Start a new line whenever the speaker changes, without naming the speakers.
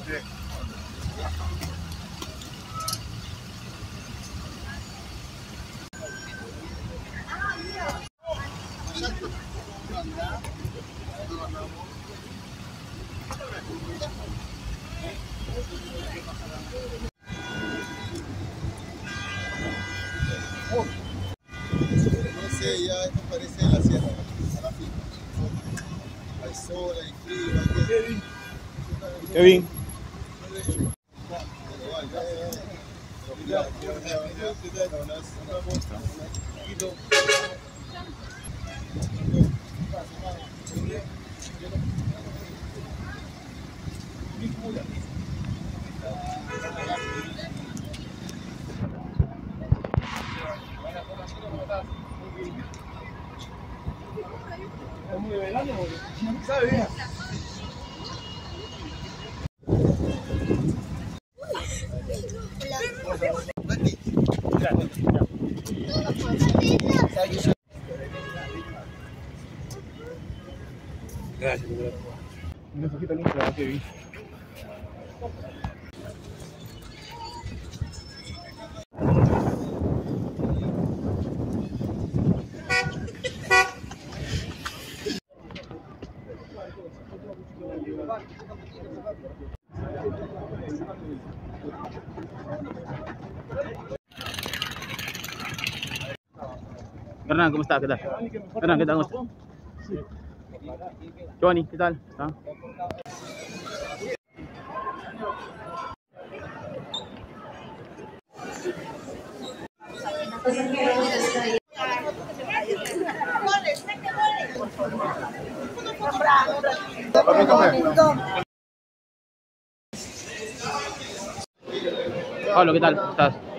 No sé, ya esto parece la sierra, a la fin. Hay sol, hay frío, hay...
Kevin. Gracias. Una poquita limpia, Kevin. Hernán, ¿cómo estás? ¿Qué tal? Hernán, ¿qué tal? ¿Cómo estás? Johnny, ¿qué tal? ¿Ah? Pablo, ¿qué tal? ¿Cómo estás?